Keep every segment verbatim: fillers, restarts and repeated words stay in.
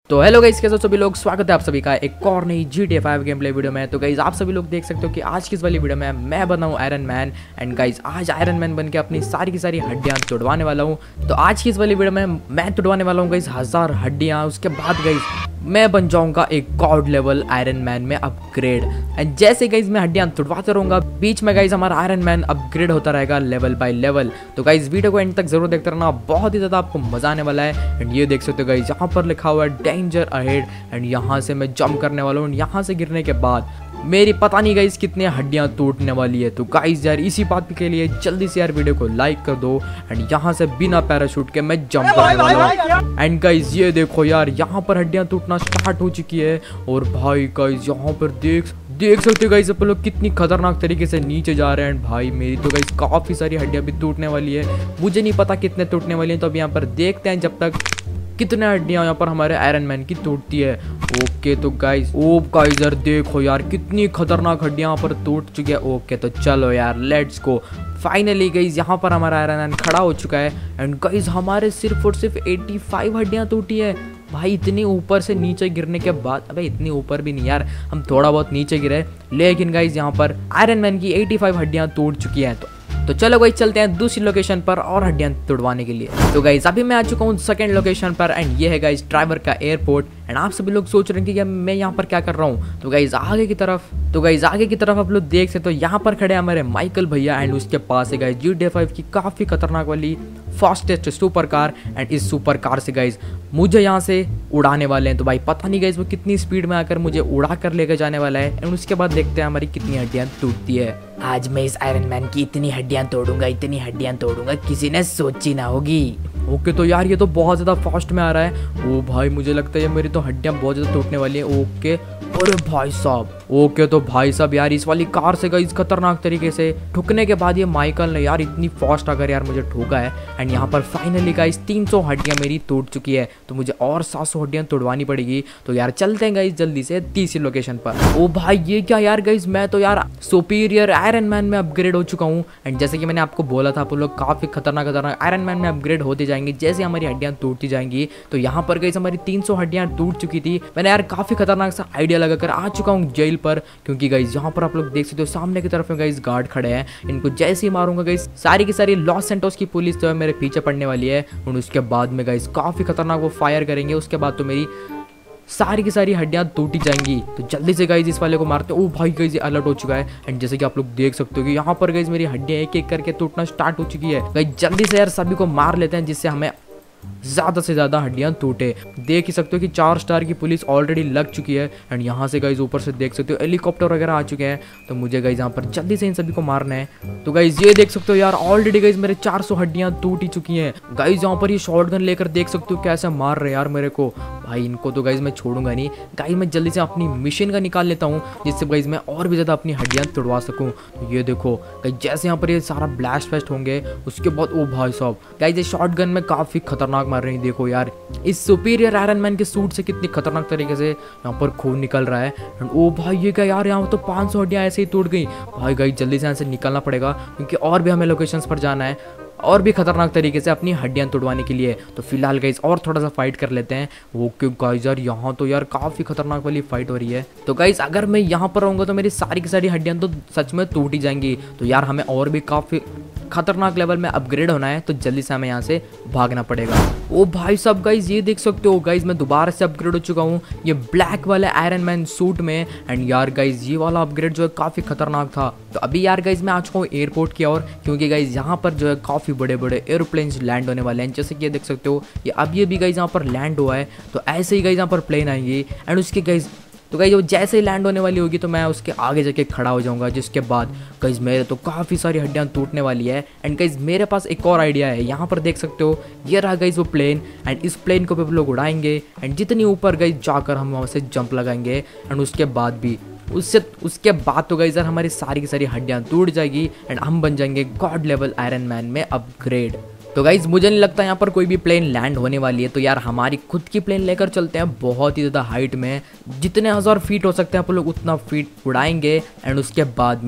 तो hello guys, कैसे हो सभी लोग। स्वागत है आप सभी का एक और नई G T A five gameplay video में। तो गाइस आप सभी लोग देख सकते हो कि आज की इस वाली वीडियो में मैं बना हूँ आयरन मैन। एंड गाइस आज आयरन मैन बन के अपनी सारी की सारी हड्डियाँ तोड़वाने वाला हूँ। तो आज की इस वाली वीडियो में मैं तोड़वाने वाला हूँ गाइस हजार हड्डियाँ। उसके बाद गाइस मैं बन जाऊंगा एक गॉड लेवल आयरन मैन में अपग्रेड। एंड जैसे गाइस मैं हड्डियां तोड़वाते रहूंगा, बीच में गाइस हमारा आयरन मैन अपग्रेड होता रहेगा लेवल बाय लेवल। तो गाइस वीडियो को एंड तक जरूर देखते रहना, बहुत ही ज्यादा आपको मजा आने वाला है। एंड ये देख सकते हो गाइस यहाँ पर लिखा हुआ है डेंजर अहेड। एंड यहाँ से मैं जंप करने वाला हूँ। यहाँ से गिरने के बाद मेरी पता नहीं गाइस कितनी हड्डियां टूटने वाली है। तो गाइस यार इसी बात के लिए जल्दी से यार वीडियो को लाइक कर दो। एंड यहाँ से बिना पैराशूट के मैं जंप करने वाला हूँ। एंड गाइस ये देखो यार यहाँ पर हड्डियां टूटना स्टार्ट हो चुकी है। और भाई गाइस यहाँ पर देख देख सकते हो गाइस अपन लोग कितनी खतरनाक तरीके से नीचे जा रहे हैं। भाई मेरी तो गाइस काफी सारी हड्डियां भी टूटने वाली है। मुझे नहीं पता कितने टूटने वाली हैं, तो अब यहाँ पर देखते हैं जब तक कितने हड्डियां यहाँ पर हमारे आयरन मैन की टूटती है। ओके तो गाइस ओ गाइस यार देखो यार कितनी खतरनाक हड्डियां यहाँ पर टूट चुकी है। ओके तो चलो यार लेट्स गो। फाइनली गाइस यहाँ पर हमारा आयरन मैन खड़ा हो चुका है। एंड गाइस हमारे सिर्फ और सिर्फ पचासी हड्डियां टूटी है। भाई इतनी ऊपर से नीचे गिरने के बाद, अबे इतनी ऊपर भी नहीं यार, हम थोड़ा बहुत नीचे गिरे, लेकिन गाइस यहाँ पर आयरन मैन की पचासी हड्डियां टूट चुकी हैं। तो तो चलो गाइस चलते हैं दूसरी लोकेशन पर और हड्डियां तोड़वाने के लिए। तो गाइस अभी मैं आ चुका हूँ सेकंड लोकेशन पर। एंड ये है गाइस ड्राइवर का एयरपोर्ट। एंड आप सभी लोग सोच रहे हैं कि मैं यहाँ पर क्या कर रहा हूँ। तो गाइस आगे की तरफ तो गाइस आगे की तरफ आप लोग देख सकते हो, यहाँ पर खड़े हमारे माइकल भैया। एंड उसके पास है guys G T A five की काफी खतरनाक वाली फास्टेस्ट सुपर कार। एंड इस सुपर कार से गाइस मुझे यहाँ से उड़ाने वाले हैं। तो भाई पता नहीं गाइस वो कितनी स्पीड में आकर मुझे उड़ा कर लेकर जाने वाला है। एंड उसके बाद देखते हैं हमारी कितनी हड्डियां टूटती है। आज मैं इस आयरन मैन की इतनी हड्डियां तोड़ूंगा, इतनी हड्डियां तोड़ूंगा किसी ने सोची ना होगी। ओके तो यार ये तो बहुत ज्यादा फास्ट में आ रहा है। ओ भाई मुझे लगता है मेरी तो हड्डियां बहुत ज्यादा टूटने वाली है। ओके अरे भाई साहब। ओके तो भाई साहब यार इस वाली कार से गाइस खतरनाक तरीके से ठुकने के बाद ये माइकल ने यार इतनी फास्ट आकर यार मुझे ठोका है। एंड यहाँ पर फाइनली गाइस तीन सौ हड्डियां मेरी टूट चुकी है। तो मुझे और सात सौ हड्डियां तोड़वानी पड़ेगी। तो यार चलते हैं गाइस जल्दी से तीसरी लोकेशन पर। ओ भाई ये क्या यार गाइस, मैं तो यार सुपीरियर आयरन मैन में अपग्रेड हो चुका हूँ। एंड जैसे कि मैंने आपको बोला था आप लोग काफी खतरनाक खतरनाक आयरन मैन में अपग्रेड होते जाएंगे जैसे हमारी हड्डियां टूटती जाएंगी। तो यहाँ पर गाइस हमारी तीन सौ हड्डियां टूट चुकी थी। मैंने यार काफी खतरनाक सा आइडिया लगाकर आ चुका हूँ जेल पर, क्योंकि गाइस यहाँ पर आप लोग देख सकते हो सामने की तरफ में गाइस गार्ड खड़े हैं। इनको जैसे ही मारूंगा गाइस सारी की सारी लॉस सेंटोस की पुलिस जो है मेरे पीछे पड़ने वाली है। और उसके बाद में गाइस काफी खतरनाक वो फायर करेंगे। उसके बाद तो मेरी सारी की सारी हड्डियां टूटी जाएंगी। तो जल्दी से गाइस इस वाले को मारते हैं। ओ भाई गाइस ये अलर्ट हो चुका है। एंड जैसे कि आप लोग देख सकते हो कि यहाँ पर गाइस मेरी हड्डियां एक एक करके टूटना स्टार्ट हो चुकी है। गाइस जल्दी से यार सभी को मार लेते हैं जिससे हमें ज्यादा से ज्यादा हड्डियां टूटे। देख ही सकते हो कि चार स्टार की पुलिस ऑलरेडी लग चुकी है। एंड यहाँ से गाइस ऊपर से देख सकते हो हेलीकॉप्टर वगैरह आ चुके हैं। तो मुझे गाइस यहाँ पर जल्दी से इन सभी को मारना है। तो गाइस ये देख सकते हो यार ऑलरेडी गाइस मेरे चार सौ हड्डियां टूटी चुकी हैं। गाइस यहाँ पर ये शॉटगन लेकर देख सकते हो कैसे मार रहे यार मेरे को। भाई इनको तो गाइस मैं छोड़ूंगा नहीं। गाइस मैं जल्दी से अपनी मिशन का निकाल लेता हूँ जिससे गाइस मैं और भी ज्यादा अपनी हड्डियां तोड़वा सकूँ। तो ये देखो गाइस जैसे यहाँ पर ये सारा ब्लास्ट फेस्ट होंगे उसके बाद ओ भाई साहब गाइस ये शॉटगन में काफी खतरनाक मार रही है। देखो यार इस सुपीरियर आयरन मैन के सूट से कितनी खतरनाक तरीके से यहाँ पर खून निकल रहा है। एंड ओ भाई ये क्या यार, यहाँ तो पाँच सौ हड्डियां ऐसे ही टूट गई। भाई गाइस जल्दी से यहाँ से निकलना पड़ेगा क्योंकि और भी हमें लोकेशंस पर जाना है और भी खतरनाक तरीके से अपनी हड्डियां तोड़वाने के लिए। तो फिलहाल गाइस और थोड़ा सा फाइट कर लेते हैं। ओके गाइस यार यहाँ तो यार काफी खतरनाक वाली फाइट हो रही है। तो गाइस अगर मैं यहाँ पर रहूंगा तो मेरी सारी की सारी हड्डियां तो सच में टूट ही जाएंगी। तो यार हमें और भी काफी खतरनाक लेवल में अपग्रेड होना है। तो जल्दी से हमें यहाँ से भागना पड़ेगा। ओ भाई साहब गाइस ये देख सकते हो गाइस मैं दोबारा से अपग्रेड हो चुका हूँ ये ब्लैक वाले आयरन मैन सूट में। एंड यार गाइस ये वाला अपग्रेड जो है काफी खतरनाक था। तो अभी यार गाइस मैं आ चुका हूँ एयरपोर्ट की ओर, क्योंकि गाइस यहाँ पर जो है काफी बड़े बड़े एरोप्लेन्स लैंड होने वाले हैं। जैसे कि ये देख सकते हो ये अब ये भी गाइस यहाँ पर लैंड हुआ है। तो ऐसे ही गाइस यहाँ पर प्लेन आएंगी। एंड उसके गाइस तो गाइस वो जैसे ही लैंड होने वाली होगी तो मैं उसके आगे जाके खड़ा हो जाऊंगा, जिसके बाद गाइस मेरे तो काफ़ी सारी हड्डियां टूटने वाली है। एंड गाइस मेरे पास एक और आइडिया है। यहाँ पर देख सकते हो ये रहा गाइस वो प्लेन। एंड इस प्लेन को भी हम लोग उड़ाएंगे। एंड जितनी ऊपर गाइस जाकर हम वहाँ से जंप लगाएंगे। एंड उसके बाद भी उससे उसके बाद तो गाइस यार हमारी सारी की सारी हड्डियां टूट जाएगी। एंड हम बन जाएंगे गॉड लेवल आयरन मैन में अपग्रेड। तो गाइज मुझे नहीं लगता यहाँ पर कोई भी प्लेन लैंड होने वाली है। तो यार हमारी खुद की प्लेन लेकर चलते हैं बहुत ही ज़्यादा हाइट में, जितने हज़ार फीट हो सकते हैं आप लोग उतना फीट उड़ाएंगे। एंड उसके बाद में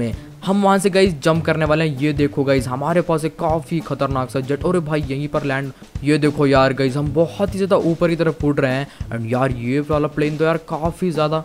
हम वहाँ से गाइज जंप करने वाले हैं। ये देखो गाइज हमारे पास एक काफ़ी खतरनाक सा जेट, और भाई यहीं पर लैंड। ये देखो यार गाइज हम बहुत ही ज़्यादा ऊपर की तरफ उड़ रहे हैं। एंड यार ये वाला प्लेन तो यार काफ़ी ज़्यादा,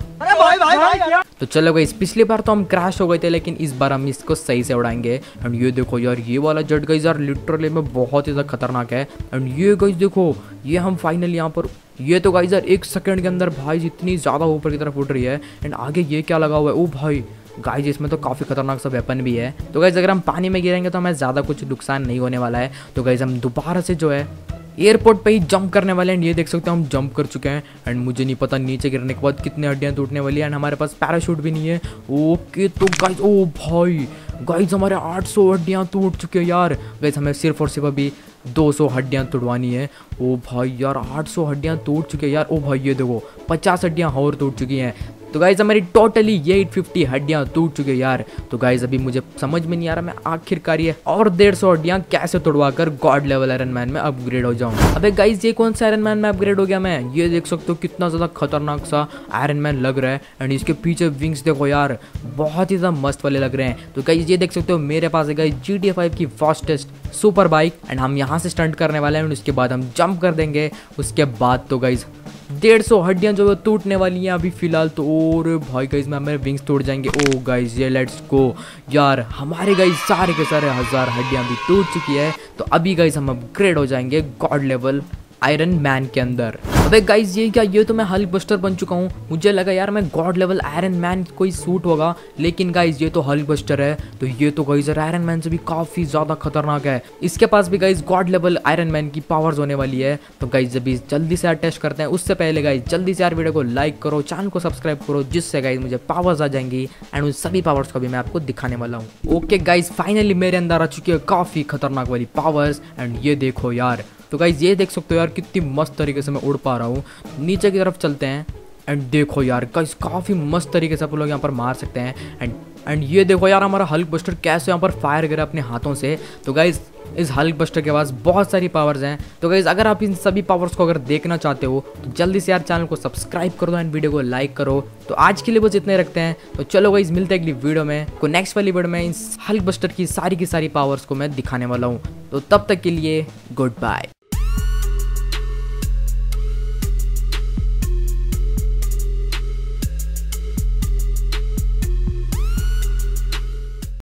तो चलो गाइस पिछली बार तो हम क्रैश हो गए थे, लेकिन इस बार हम इसको सही से उड़ाएंगे। एंड ये देखो यार ये वाला जेट गाइस यार लिटरली में बहुत ही ज़्यादा खतरनाक है। एंड ये गाइस देखो ये हम फाइनली यहाँ पर, ये तो गाइस यार एक सेकंड के अंदर भाई इतनी ज़्यादा ऊपर की तरफ उड़ रही है। एंड आगे ये क्या लगा हुआ है, ओ भाई गाइस इसमें तो काफ़ी खतरनाक सा वेपन भी है। तो गाइस अगर हम पानी में गिरेंगे तो हमें ज़्यादा कुछ नुकसान नहीं होने वाला है। तो गाइस हम दोबारा से जो है एयरपोर्ट पे ही जंप करने वाले हैं। ये देख सकते हो हम जंप कर चुके हैं। एंड मुझे नहीं पता नीचे गिरने के बाद कितने हड्डियां टूटने वाली है। एंड हमारे पास पैराशूट भी नहीं है। ओके तो गाइस ओ भाई गाइस हमारे आठ सौ हड्डियां टूट चुके हैं यार। गाइस हमें सिर्फ और सिर्फ अभी दो सौ हड्डियां तुड़वानी है। ओ भाई यार आठ सौ हड्डियां टूट चुकी है यार। ओ भाई ये देखो पचास हड्डियां और टूट चुकी हैं। तो गाइज हमारी टोटली ये आठ सौ पचास हड्डियां टूट चुकी है यार। तो गाइज अभी मुझे समझ में नहीं आ रहा मैं आखिरकार ये और डेढ़ सौ हड्डियां कैसे तोड़वा कर गॉड लेवल आयरन मैन में अपग्रेड हो जाऊं। अबे गाइज ये कौन सा आयरन मैन में अपग्रेड हो गया मैं? ये देख सकते हो कितना ज्यादा खतरनाक सा आयरन मैन लग रहा है। एंड इसके पीछे विंग्स देखो यार बहुत ही ज्यादा मस्त वाले लग रहे हैं। तो गाइज ये देख सकते हो मेरे पास है guys G T A five की फास्टेस्ट सुपर बाइक। एंड हम यहाँ से स्टंट करने वाले हैं। उसके बाद हम जंप कर देंगे। उसके बाद तो गाइज डेढ़ सौ हड्डियां जो है टूटने वाली हैं अभी फिलहाल तो। और भाई गाइज में हमारे विंग्स टूट जाएंगे। ओ गाइज ये लेट्स गो यार हमारे गाइज सारे के सारे हजार हड्डियां भी टूट चुकी है। तो अभी गाइज हम अपग्रेड हो जाएंगे गॉड लेवल आयरन मैन के अंदर। अबे गाइज ये क्या, ये तो मैं हल्क बस्टर बन चुका हूँ। मुझे लगा यार मैं गॉड लेवल आयरन मैन कोई सूट होगा, लेकिन गाइज ये तो हल्क बस्टर है। तो ये तो गाइज आयरन मैन से भी काफी ज्यादा खतरनाक है। इसके पास भी guys god level iron man की पावर्स होने वाली है। तो गाइज अभी जल्दी से यार टेस्ट करते हैं। उससे पहले गाइज जल्दी से यार वीडियो को लाइक करो, चैनल को सब्सक्राइब करो, जिससे गाइज मुझे पावर्स आ जाएंगी। एंड उन सभी पावर्स को भी मैं आपको दिखाने वाला हूँ। ओके गाइज फाइनली मेरे अंदर आ चुकी है काफी खतरनाक वाली पावर्स। एंड ये देखो यार, तो गाइज ये देख सकते हो यार कितनी मस्त तरीके से मैं उड़ पा रहा हूँ। नीचे की तरफ चलते हैं। एंड देखो यार गाइज काफ़ी मस्त तरीके से आप लोग यहाँ पर मार सकते हैं। एंड एंड ये देखो यार हमारा हल्क बस्टर कैसे यहाँ पर फायर करा अपने हाथों से। तो गाइज इस हल्क बस्टर के पास बहुत सारी पावर्स हैं। तो गाइज अगर आप इन सभी पावर्स को अगर देखना चाहते हो तो जल्दी से यार चैनल को सब्सक्राइब कर दो एंड वीडियो को लाइक करो। तो आज के लिए बस इतने रखते हैं। तो चलो गाइज मिलते हैं अगली वीडियो में। को नेक्स्ट वाली वीडियो में इस हल्क बस्टर की सारी की सारी पावर्स को मैं दिखाने वाला हूँ। तो तब तक के लिए गुड बाय।